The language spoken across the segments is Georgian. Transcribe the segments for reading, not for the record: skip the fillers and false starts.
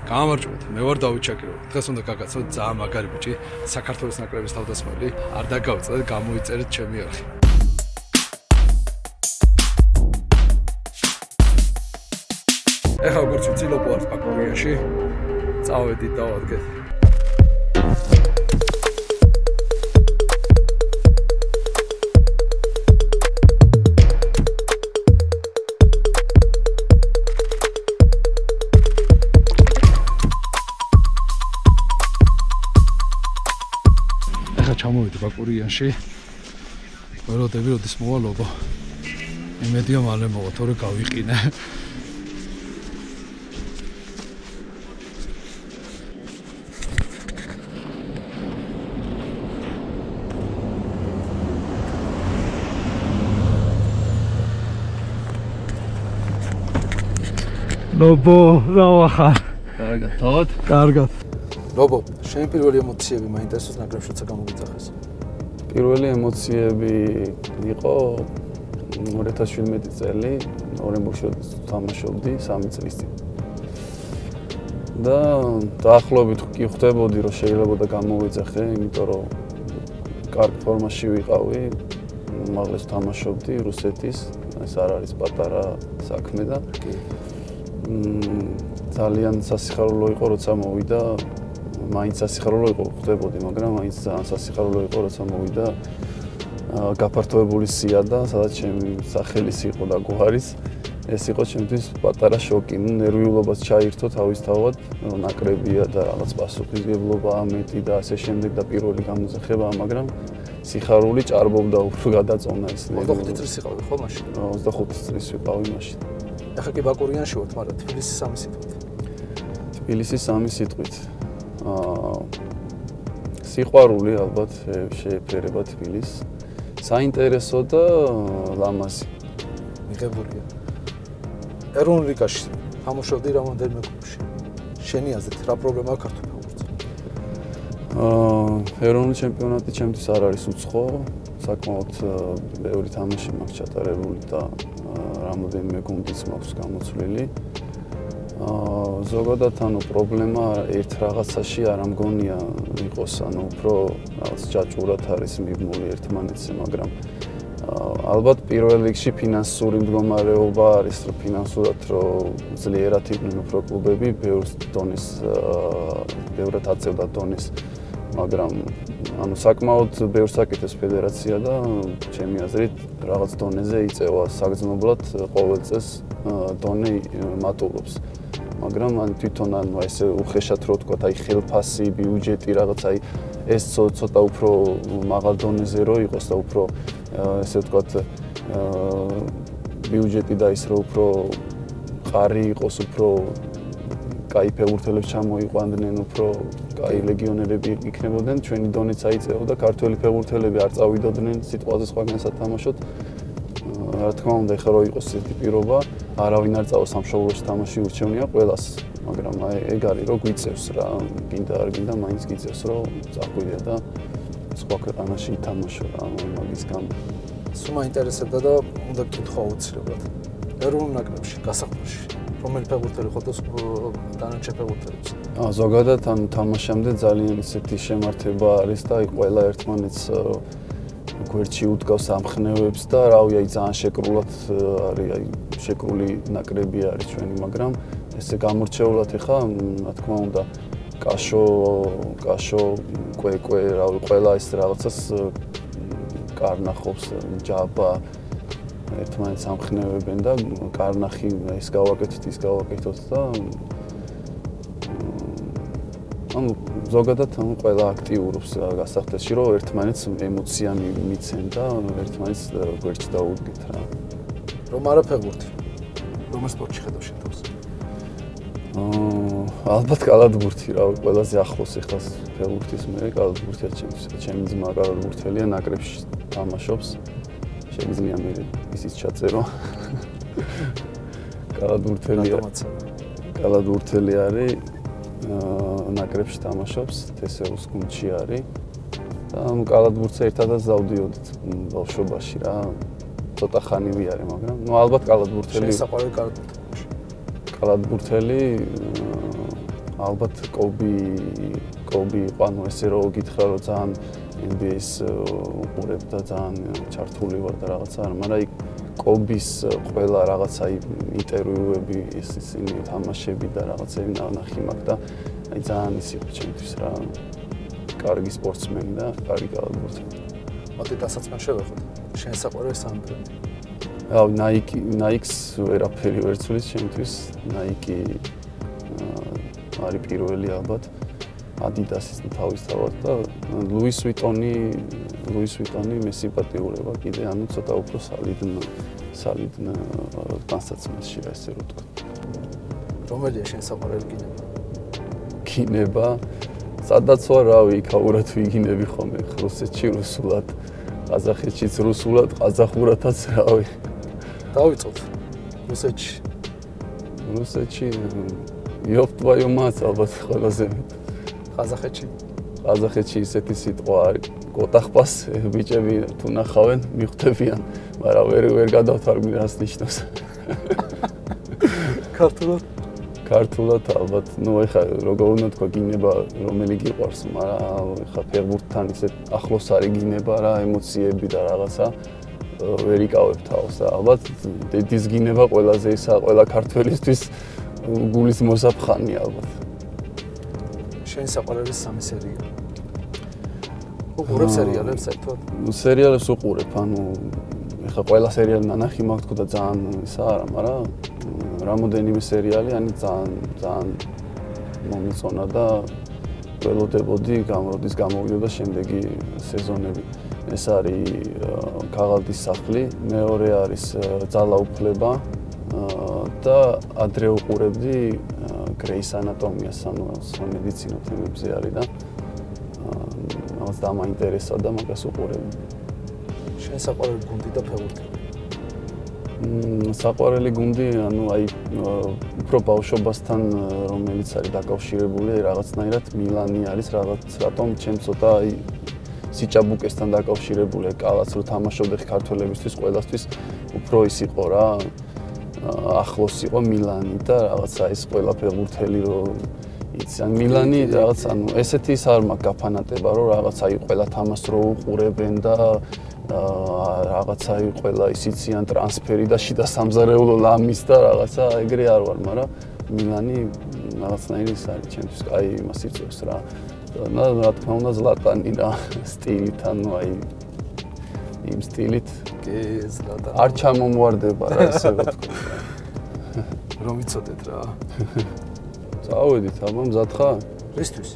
გამარჯობთ, მე ვარ დავით ჩაკიროვი. დღეს უნდა გაგაცნოთ ძალიან მაგარი ბიჭი, საქართველოს ნაკრების თავდამსხმელი. არ დაგავწდეთ, გამოიწერეთ ჩემი არხი. ეხლა როგორც ვიცი, ლოკო არის პაკურიაში. წავედით დავადგეთ. ჩამოვიდი ბაკურიანში. ველოდები როდის მოვა ლოგო. იმედია მალე მოვა, თორე გავიყინე. ლობო, რავახარ. კარგად, თავად? კარგად. ლობო, შენი პირველი ემოციები მაინტერესებს ნაკრებში როცა გამოგიწახეს? პირველი ემოციები იყო 2017 წელი, ორენბურგში თამაშობდი 3 წლის წინ. და დაახლოებით კი ხვდებოდი, რომ შეიძლება გამოვიძახე, იმიტომ რომ კარგ ფორმაში ვიყავი, უმაღლეს თამაშობდი რუსეთის, ეს არ არის პატარა საქმე და ძალიან სასიხარულო იყო, როცა მოვიდა. მაინც სასიხარულო იყო, ხვდებოდი, მაგრამ მაინც ძალიან სასიხარულო იყო, როცა მოვიდა გაფართოებული სია და სადაც ჩემი სახელის იყო და გვარის. ეს იყო ჩემთვის პატარა შოკი. ნერვიულობაც ჩაირთო თავისთავად, ნაკრებია და რაღაც პასუხისმგებლობაა მეტი და ასე შემდეგ და პირველი გამოძახებაა, მაგრამ სიხარული ჭარბობდა უფრო გადაწონა ეს. 25 წლის იყავი ხო მაშინ? 25 წლის ვიყავი მაშინ. ეხლა კი ბაკურიანში ვართ, მაგრამ თბილისის 3 სიტყვით. თბილისის 3 სიტყვით. სიყვარული ალბათ შეეფერება თბილისს. საინტერესო და ლამაზი. მიღებულია. ეროვნულ ლიგაში თამაშობდი რამდენიმე კლუბში. შენი აზრით, რა პრობლემაა ქართულ ფეხბურთზე? ეროვნული ჩემპიონატი ჩემთვის არ არის უცხო. საკმაოდ ბევრი თამაში მაქვს ჩატარებული და რამდენიმე გუნდიც მაქვს გამოცვლილი. ზოგადად ანუ პრობლემა ერთ რაღაცაში არ ამგონია იყოს, ანუ უფრო რაღაც ჯაჭვურად არის მიბმული ერთმანეთზე, მაგრამ ალბათ პირველ რიგში ფინანსური მდგომარეობა არის, რომ ფინანსურად რომ ძლიერად იყვნენ უფრო კლუბები, ბევრად აწევდა დონეს, მაგრამ ანუ საკმაოდ ბევრს აკეთებს ფედერაცია და ჩემი აზრით რაღაც დონეზე იწევა საგრძნობლად ყოველ წელს დონე მატულობს. მაგრამ ან თვითონ ანუ ესე უხეშად რო თქვა, აი ხელფასი, ბიუჯეტი რაღაც აი ეს ცოტა უფრო მაღალ დონეზე რო იყოს და უფრო ესე ვთქვა ბიუჯეტი და ის რო უფრო ყარი იყოს, უფრო კაი ფეხბურთელებს ჩამოიყვანდნენ, უფრო კაი ლეგიონერები იქნებოდნენ, ჩვენი დონეც აიწევდა, ქართველი ფეხბურთელები არ წავიდოდნენ სიტყვაზე სხვაგან სათამაშოდ. რა თქმა უნდა, ეხლა რო იყოს ესეთი პირობა, არავინ არ წავა სამშობლოში თამაში ურჩევნია ყველას, მაგრამ ეგ არის რომ გვიწევს რა, გინდა არ გინდა, მაინც გიწევს რომ წახვიდე და სხვა ქვეყანაში ითამაშო რა, მაგის გამო. სულ მაინტერესებდა და უნდა გკითხო აუცილებლად. ეროვნულ ნაკრებში, გასახმარში, რომელი ფეხბურთელი ხო და დანარჩენ ფეხბურთელებს? ზოგადად ან თამაშამდე ძალიან ისეთი შემართება არის და ყველა ერთმანეთს გვერდში უდგავს ამხნევებს და რავი, აი ძალიან შეკრულად არის, აი შეკრული ნაკრები არის ჩვენი, მაგრამ ესე გამორჩეულად ეხა, რა თქმა უნდა, კაშო, კვე, რავი, ყველა ეს რაღაცას კარნახობს, ჯაბა ერთმანეთს ამხნევებენ და კარნახი ეს გავაკეთოთ, ის გავაკეთოთ და ანუ ზოგადად ანუ ყველა აქტიურობს გასახდელში, რომ ერთმანეთს ემოცია მიცენ და ერთმანეთს გვერდში დაუდგეთ რა. რომ არა ფეხბურთი. რომელ სპორტში ხედავ შენ თავს? ალბათ კალათბურთი რა, ყველაზე ახლოს ეხლა ფეხბურთის მე კალათბურთია ჩემი ძმა კალათბურთელია, ნაკრებში თამაშობს. შეგიძლია მე ისიც ჩაწერო. კალათბურთელი არის. ნაკრებში თამაშობს, თესეუს გუნდში არის და კალათბურთზე ერთადაც დავდიოდით ბავშვობაში რა. ცოტა ხანი ვიარე, მაგრამ ნუ ალბათ კალათბურთელი. შენ საყვარელი კალათბურთელი? კალათბურთელი ალბათ კობი იყო, ანუ ესე რომ გითხრა რომ ძალიან NBA-ს უყურებ და ძალიან ჩართული ვარ და რაღაცა, მაგრამ იქ კობის ყველა რაღაცა ინტერვიუები, ისინი თამაშები და რაღაცები ნახი მაქვს და აი ძალიან ის იყო ჩემთვის რა, კარგი სპორტსმენი და კარგი გალბორტი. მოდი დასაცმელ შევეხოთ. შენ საყვარელი სამი ბრენდი. აუ Nike-ს ვერაფერი ვერ ცვლის ჩემთვის. Nike არის პირველი ალბათ. Adidas-ის თავისთავად და Louis Vuitton-ი მე სიმპათიურება კიდე, ანუ ცოტა უფრო სალიდნ განსაცმელში რა ესე რომ ვთქვა. რომელია შენ საყვარელი გინება? გინება სადაც ვარ, რავი, იქაურად ვიგინები ხოლმე რუსეთში რუსულად, ყაზახეთშიც რუსულად, ყაზახურათაც რავი. დავიწყოთ რუსეთში. იოპ твою мать, ალბათ ყველაზე. ყაზახეთში ისეთი სიტყვა არის, კოტახპას ბიჭები თუ ნახავენ, მიხვდებიან, მაგრამ ვერ გადავთვალები რას ნიშნავს. ქართულად ალბათ, ну ეხა როგორ უნდა თქვა გინება რომელი გიყვარს, მაგრამ ეხა ფეხბურთთან ისე ახლოს არის გინება რა, ემოციები და რაღაცა ვერ იკავებ თავს და ალბათ დედის გინება ყველაზე ისა ყველა ქართველისთვის გულის მოსაფხანი ალბათ. შენ საყვარელი სამი სერიალი. უყურებ სერიალებს საერთოდ? სერიალებს უყურებ, ანუ ეხა ყველა სერიალი ნანახი მაქვს თქო და ძალიან ისა არა, მაგრამ რამოდენიმე სერიალი, ანუ ძალიან მომიწონა და ველოდებოდი როდის გამოვიდოდა შემდეგი სეზონები. ეს არის ქაღალდის სახლი, მეორე არის ძალაუფლება და ადრე უყურებდი Grey's Anatomy-ს, ანუ სამედიცინო თემებზე არის და მას დამაინტერესა და მაგას უყურებდი. შენ საყვარელი გუნდი და ფეხბურთელი? საყვარელი გუნდი, ანუ აი უფრო ბავშვობასთან რომელიც არის დაკავშირებული, რაღაცნაირად მილანი არის, რატომ ჩემ ცოტა აი სიჭაბუკესთან დაკავშირებული, კალაც რო თამაშობდი ქართველებისთვის, ყველასთვის უფრო ის იყო რა, ახლოს იყო მილანი და რაღაცა ის ყველა ფეხბურთელი რო იცი, ან მილანი რაღაც, ანუ ესეთი ის არ მაქვს გაფანატება, რომ რაღაცა აი ყველა თამაშს რო უყურებენ და რაღაცა ყველა ისიციან ტრანსფერი და შიდა სამზარეულო ლამის და რაღაცა ეგრე არ ვარ, მაგრამ მილანი რაღაცნაირი ის არის ჩემთვის, აი იმას იწევს რა. რა თქმა უნდა ზლატანი რა სტილით, ანუ აი იმ სტილით კი ზლატანი არ ჩამომوارდება რა ესე რა თქმა რომ იცოდეთ რა. წავედით, აბა მზად ხარ? რისთვის?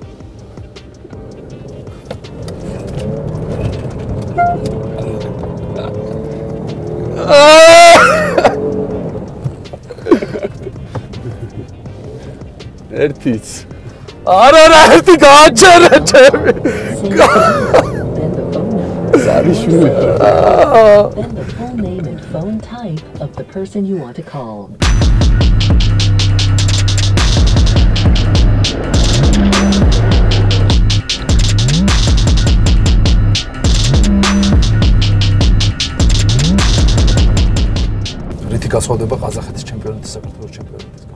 ერთიც არა ერთი გააჩერე ჩემი. ზარიშვილი. Then the full name and phone type of the person you want to call. რითი გასხვავდება ყაზახეთის ჩემპიონატი საქართველოს ჩემპიონატისგან?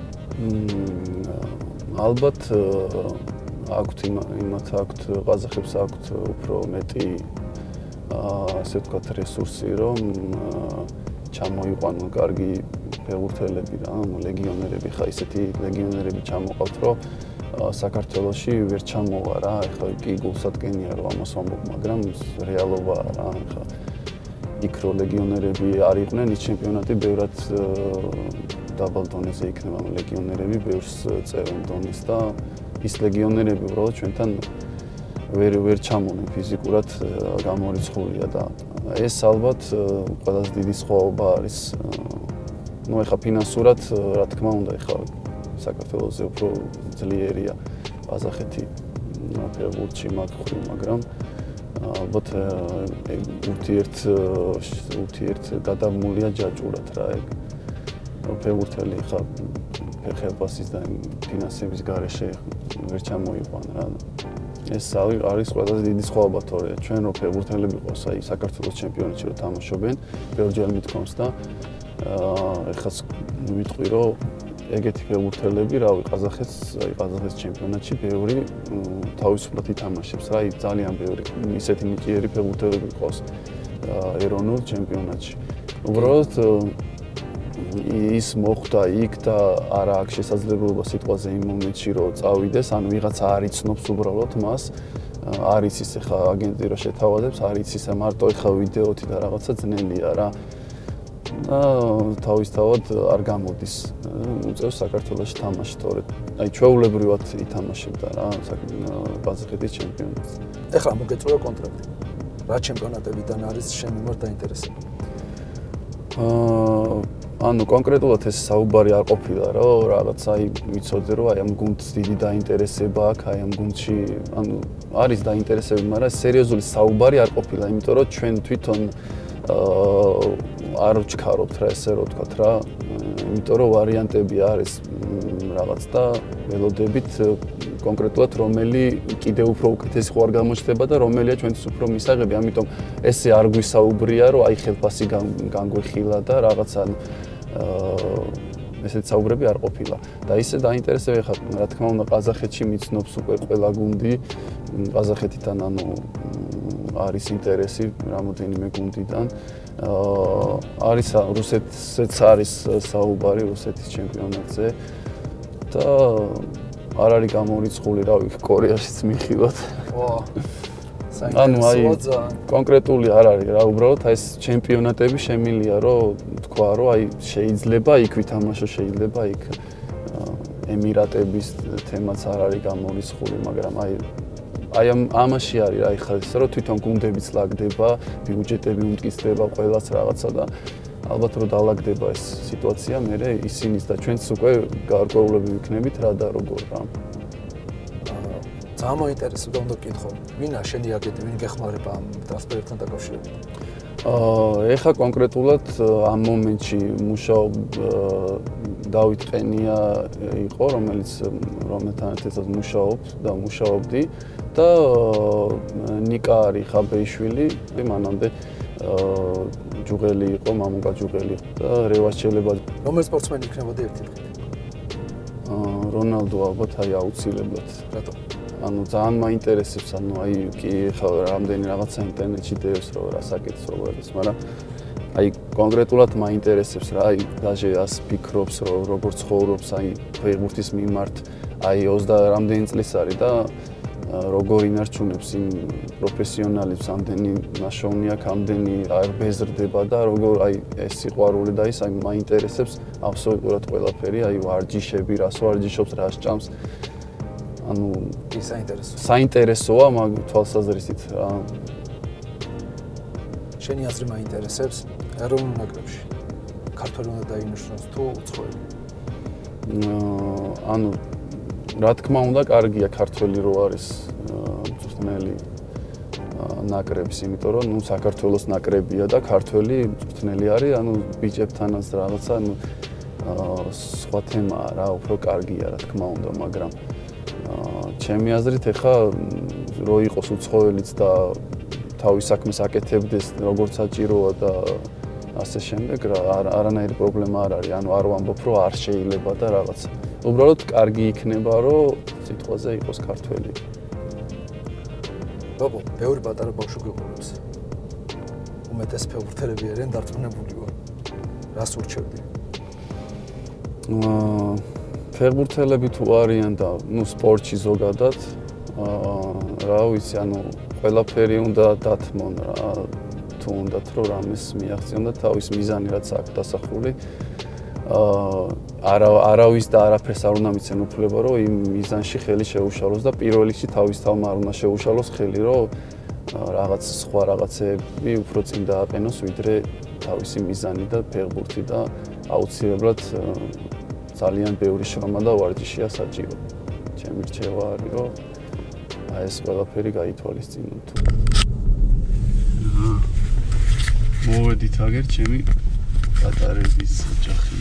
ალბათ აქვთ იმათ აქვთ ყაზახებს აქვთ უფრო მეტი ასე ვთქვათ რესურსი, რომ ჩამოიყვანონ კარგი ფეხბურთელები რა, ლეგიონერები, ხა ისეთი ლეგიონერები ჩამოყავთ, რომ საქართველოში ვერ ჩამოვა რა, ეხლა კი გულსადგენია რომ ამას ვამბობ, მაგრამ რეალობაა რა, ეხლა იქ რო ლეგიონერები არ იყვნენ, ის ჩემპიონატი ბევრად დაბალ დონეზე იქნება ლეგიონერები, ბევრს წერენ დონეს და ის ლეგიონერები უბრალოდ ჩვენთან ვერ ჩამონენ ფიზიკურად გამორიცხულია და ეს ალბათ ყველაზე დიდი სხვაობა არის. ну ეხლა ფინანსურად რა თქმა უნდა ეხლა საქართველოზე უფრო ძლიერია ყაზახეთი ფეხბურთში მაგხრი, მაგრამ ალბათ ურთიერთ გადამულია ჯაჭურად რა ეგ ფეხბურთელი ხა ფეხებასის და ფინანსების გარეშე ვერ ჩამოიყვან რა. ეს არის ყველაზე დიდი სხვაობა, თორე ჩვენ რო ფეხბურთელები ყავს, აი საქართველოს ჩემპიონატში რო თამაშობენ, ბევრჯერ მithქვამს და ეხლა ვიტყვი რომ ეგეთი ფეხბურთელები, რავი, ყაზახეთს ჩემპიონატში ბევრი თავისუფლად ითამაშებს რა, ძალიან ბევრი ისეთი ნიჭიერი ფეხბურთელები ყავს ეროვნულ ჩემპიონატში. უბრალოდ ის მოხდა იქ და არა აქვს შესაძლებლობა სიტყვაზე იმ მომენტში რომ წავიდეს, ანუ ვიღაცა არ იცნობს უბრალოდ მას, არ იცის ეხა აგენტი რომ შეთავაზებს, არ იცის მარტო ეხა ვიდეოთი და რაღაცა ძნელია რა. და თავისთავად არ გამოდის. უწევს საქართველოში თამაში, თორედ აი ჩვეულებრივად ითამაშებდა რა ყაზახეთის ჩემპიონატს. ეხლა მოგეწურა კონტრაქტი. რა ჩემპიონატებიდან არის შენ მიმართ დაინტერესებული? ანუ კონკრეტულად ეს საუბარი არ ყოფილა, რომ რაღაც აი ვიცოდე რომ აი ამ გუნდს დიდი დაინტერესება აქვს, აი ამ გუნდში, ანუ არის დაინტერესება, მაგრამ სერიოზული საუბარი არ ყოფილა, იმიტომ რომ ჩვენ თვითონ არ ვჩქარობთ რა ესე რო ვთქვათ რა, იმიტომ რომ ვარიანტები არის რაღაც და ველოდებით კონკრეტულად რომელი კიდევ უფრო უკეთესი ხო არ გამოჩნდება და რომელია ჩვენთვის უფრო მისაღები, ამიტომ ესე არ გვისაუბრია რომ აი ხელფასი განგვეხილა და რაღაცა ესეთ საუბრები არ ყოფილა. და ისე დაინტერესება ხარ, რა თქმა უნდა, ყაზახეთში მიცნობს უკვე ყველა გუნდი, ყაზახეთიდან ანუ არის ინტერესი რამოდენიმე გუნდიდან. არის რუსეთშიც არის საუბარი რუსეთის ჩემპიონატზე და არ არის გამორიცხული, რავი, კორეაშიც მიხილოთ. ანუ აი კონკრეტული არ არის რა, უბრალოდ აი ეს ჩემპიონატები შემილია რომ თქვა რომ აი შეიძლება იქ ვითამაშო, შეიძლება იქ ემირატების თემაც არ არის გამორიცხული, მაგრამ აი ამაში არის რა, ხა ისე რომ თვითონ გუნდებიც ლაგდება, ბიუჯეტები უმტკიცდება ყველას რაღაცა და ალბათ რომ დაალაგდება ეს სიტუაცია, მერე ისინიც და ჩვენც უკვე გარკვეულები ვიქნებით რა და როგორ რა. ძალიან მოინტერესებდა უნდა ვკითხო, ვინა შენი აგენტი, ვინ გეხმარება ამ ტრანსფერთან დაკავშირებით? ეხა კონკრეტულად ამ მომენტში მუშაობ დავით ყენია იყო, რომელიც რომელთან ერთად მუშაობ და მუშაობდი და ნიკა არის ხაბეიშვილი, მანამდე ჯუღელი იყო, მამუკა ჯუღელი და რევასჩელება. რომელი სპორტსმენი იქნებოდა ერთი დღით? რონალდო ალბათ აი აუცილებლად. რატო? ანუ ძალიან მაინტერესებს, ანუ აი კი ხა რამდენი რაღაცა ინტერნეტში დევს რომ რასაკეთებს როგორიც, მაგრამ აი კონკრეტულად მაინტერესებს რა, აი დაჟე ას ფიქრობს რომ როგორ ცხოვრობს აი ფეხბურთის მიმართ, აი 20 რამდენი წლის არის და როგორ ინარჩუნებს იმ პროფესიონალებს, ამდენი ნაშოვნი აქვს, ამდენი არ ბეზრდება და როგორ აი ეს სიყვარული და ის აი მაინტერესებს აბსოლუტურად ყველაფერი, აი ვარჯიშები, რას ვარჯიშობს, რას ჭამს. ანუ ის საინტერესოა მაგ თვალსაზრისით რა. შენი აზრი მაინტერესებს ეროვნულ ნაკრებში. ქართველი უნდა დაინიშნოს თუ უცხოელი? ანუ რა თქმა უნდა, კარგია ქართველი რო არის მწვრთნელი ნაკრების, იმიტომ რომ ნუ საქართველოს ნაკრებია და ქართველი მწვრთნელი არის, ანუ ბიჭებთანაც რაღაცა, ანუ სხვა თემაა რა, უფრო კარგია რა თქმა უნდა, მაგრამ ჩემი აზრით ეხა რო იყოს უცხოელიც და თავის საქმეს აკეთებდეს როგორც საჭიროა და ასე შემდეგ რა არანაირი პრობლემა არ არის, ანუ არ ვამბობ რომ არ შეიძლება და რაღაცა. უბრალოდ კარგი იქნება რომ სიტყვაზე იყოს ქართველი. ბაბო, ბევრი პატარა ბავშვი გიყურებს. უმეტეს ფეხბურთელები არიან დარწმუნებული ვარ. რას ურჩევდი? ფეხბურთელები თუ არიან და ნუ სპორტში ზოგადად რა ვიცი, ანუ ყველაფერი უნდა დათმონ რა, თუ უნდათ რომ რამეს მიაღწიონ და თავის მიზანი რაც აქვს დასახული. არავის და არაფერს არ უნდა მიცენ უფლება რომ იმ მიზანში ხელი შეუშალოს და პირველ რიგში თავის თავმა არ უნდა შეუშალოს ხელი რომ რაღაც სხვა რაღაცები უფრო წინ დააყენოს ვიდრე თავისი მიზანი და ფეხბურთი და აუცილებლად ძალიან ბევრი შრომა და ვარჯიშია საჭირო. ჩემი რჩევა არის რომ აი ეს ყველაფერი გაითვალისწინოთ. მოვედით აგერ ჩემი პატარების ოჯახი.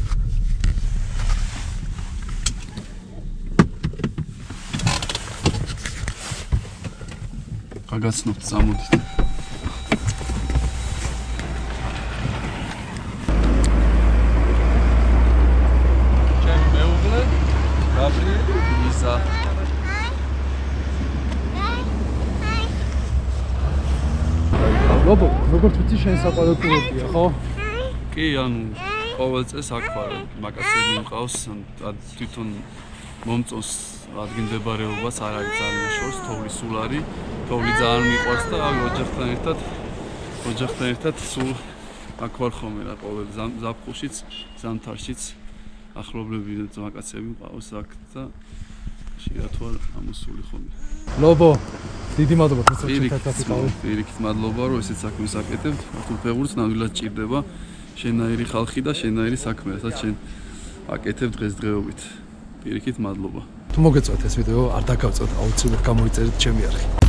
გაგაცნობთ, წამოდით. მოგესა. ლობო, როგორც ვიცი, შენ საყვარელ პილოტია, ხო? კი, ანუ ყოველ წელს აქ ვარ, მაკასები მყავს, თვითონ მომწონს ადგილმდებარეობას, არ არის ძალიან შორს, თოვლის სულ არის, თოვლი ძალიან მიყვარს და ოჯახთან ერთად სულ აქ ვარ ხოლმე რა, ყოველ ზაფხულშიც, ზამთარშიც ახლობლები მაკაცები მყავს აქ და შეიძლება თუ არ ამოსული ხოლმე. ლობო, დიდი მადლობა თვითონ პირიქით მადლობა რომ ესეც საქმეს აკეთებთ, ქართულ ფეხბურთს ნამდვილად ჭირდება შენაირი ხალხი და შენაირი საქმე, რასაც შენ აკეთებ დღესდღეობით. პირიქით მადლობა. თუ მოგეწონათ ეს ვიდეო, არ დაგავწევთ, აუცილებლად გამოიწერეთ ჩემი არხი.